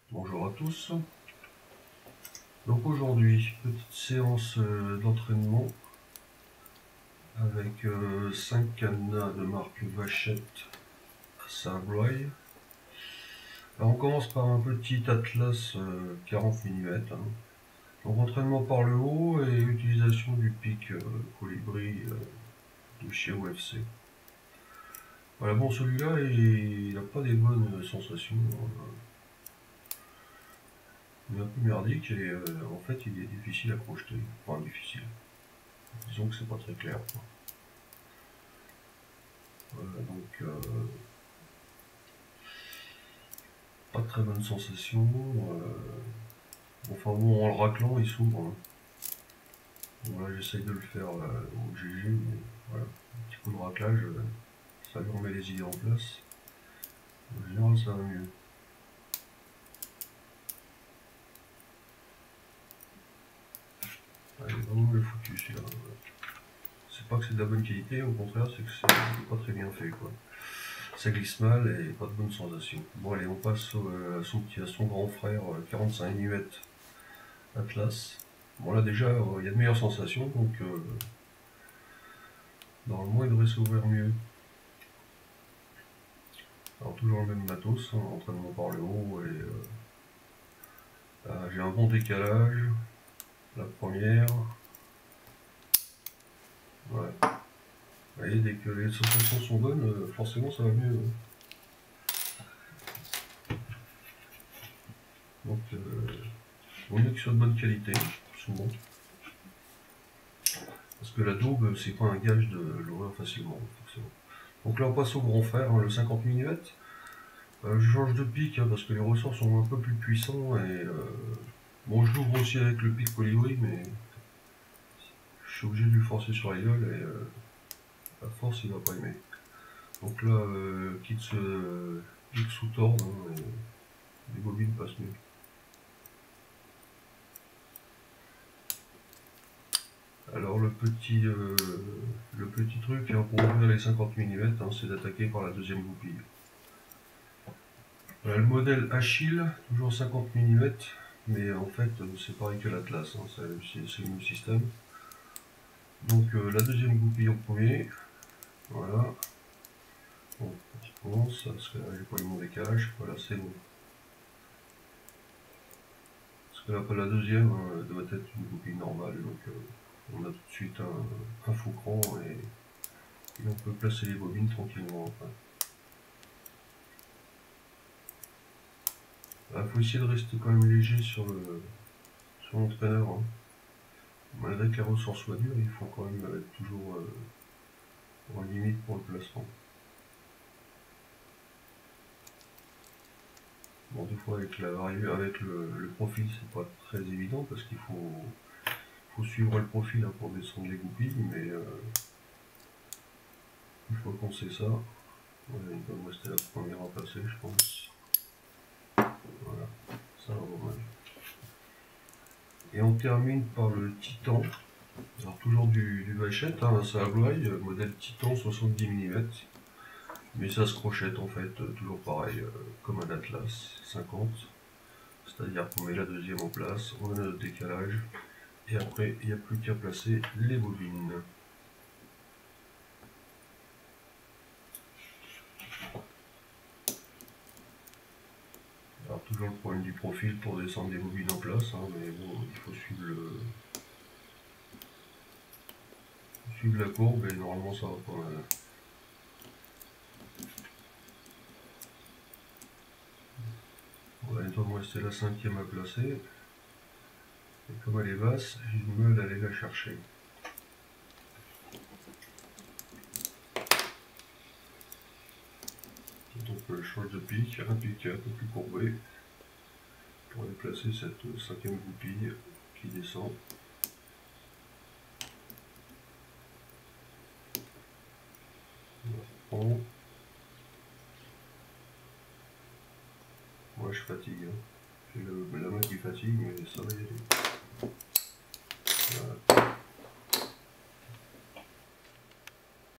Bonjour à tous. Donc aujourd'hui, petite séance d'entraînement avec 5 cadenas de marque Vachette à Saint-Bloy. Alors on commence par un petit Atlas 40 mm. Donc entraînement par le haut et utilisation du pic colibri de chez OFC. Voilà, bon, celui-là il n'a pas des bonnes sensations. Il est un peu merdique et en fait il est difficile à crocheter. Enfin difficile. Disons que c'est pas très clair, quoi. Voilà, donc pas de très bonne sensation. Enfin bon, en le raclant il s'ouvre. Hein. Bon, là j'essaye de le faire au GG, mais voilà, un petit coup de raclage, ça lui remet les idées en place. En général ça va mieux. Il est vraiment mieux foutu celui-là. C'est pas que c'est de la bonne qualité, au contraire c'est que c'est pas très bien fait, quoi. Ça glisse mal et pas de bonne sensation. Bon allez, on passe à son grand frère 45 mm Atlas. Bon là déjà il y a de meilleures sensations, donc normalement il devrait s'ouvrir mieux. Alors toujours le même matos, hein, entraînement par le haut et j'ai un bon décalage. La première. Ouais. Vous voyez, dès que les sensations sont bonnes, forcément ça va mieux. Donc vaut mieux que ce soit de bonne qualité, souvent. Parce que la daube, c'est pas un gage de l'ouvrir facilement, forcément. Donc là on passe au grand frère, hein, le 50 mm. Je change de pic hein, parce que les ressorts sont un peu plus puissants et bon, je l'ouvre aussi avec le pic colibri, mais je suis obligé de lui forcer sur la gueule et à force il va pas aimer. Donc là, quitte sous tordre, hein, les bobines passent mieux. Alors le petit truc hein, pour ouvrir les 50 mm, hein, c'est d'attaquer par la deuxième goupille. Le modèle Achille, toujours 50 mm, mais en fait c'est pareil que l'Atlas, hein, c'est le même système. Donc la deuxième goupille en premier, voilà. Bon, on recommence, parce que là j'ai pas eu mon décalage, voilà c'est bon. Parce que là la deuxième hein, doit être une goupille normale, donc on a tout de suite un foucran et on peut placer les bobines tranquillement après. Il faut essayer de rester quand même léger sur l'entraîneur. Hein. Malgré que les ressorts soient durs, il faut quand même être toujours en limite pour le placement. Bon, des fois avec le profil c'est pas très évident parce qu'il faut suivre le profil hein, pour descendre les goupilles, mais une fois qu'on sait ça, voilà, il va me rester la première à passer je pense. Voilà, ça va pas mal. Et on termine par le Titan. Alors toujours du Vachette, hein, ça Saint-Bloy, modèle Titan 70 mm. Mais ça se crochette en fait, toujours pareil, comme un Atlas 50. C'est-à-dire qu'on met la deuxième en place, on a notre décalage, et après il n'y a plus qu'à placer les bobines. Alors toujours le problème du profil pour descendre les bobines en place, hein, mais bon, il faut suivre la courbe et normalement ça va pas mal. Voilà, il doit me rester la cinquième à placer. Et comme elle est basse, j'ai du mal à aller la chercher. Donc je change de pic, un pic un peu plus courbé pour aller placer cette cinquième goupille qui descend. On reprend. Moi je fatigue, hein. J'ai la main qui fatigue, mais ça va y aller.